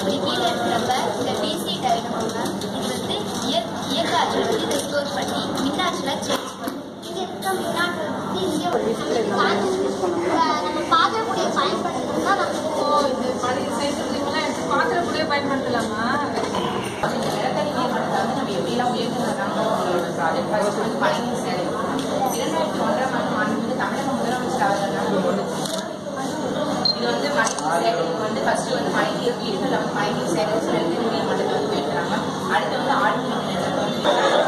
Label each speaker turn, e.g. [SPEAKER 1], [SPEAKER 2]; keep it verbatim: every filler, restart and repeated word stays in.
[SPEAKER 1] இப்படி கீழே இருக்கிறப்ப இந்த பிசி டைனமோ மேம் இது வந்து இயற் இயக்க ஆற்றல் வந்து இதை ஸ்டோர் பண்ணி மின்னாற்றலை சேஞ்ச் பண்ணும். இங்கே இருக்க மின்னாற்றல் வந்து இங்கே ஒரு நம்ம பார்க்கக்கூடிய பயன்படுத்தணும்னா நம்ம இது பார்க்கக்கூடிய பயன்படுத்தலாமா?
[SPEAKER 2] இந்த நிலத்தடி நீர் மட்டத்தை வந்து நம்ம எப்படிலாம் உயர்த்துறதுனால உங்களோட ப்ராஜெக்ட் ஃபர்ஸ்ட் வந்து பயணி சேலை இரண்டாயிரத்தி ஒன்றாம் ஆண்டு ஆண்டு வந்து தமிழக முதலமைச்சர் அவர்கள் இது வந்து மழை சேகரிப்பு வந்து ஃபர்ஸ்ட் வந்து மழைநீர் வீடுகளில் வந்து மழைநீர் சேகரித்து நிலத்தடி நீர் மட்டத்தை வந்து உயர்த்துறாங்க. அடுத்து வந்து ஆழ்துளை கிணறு வந்து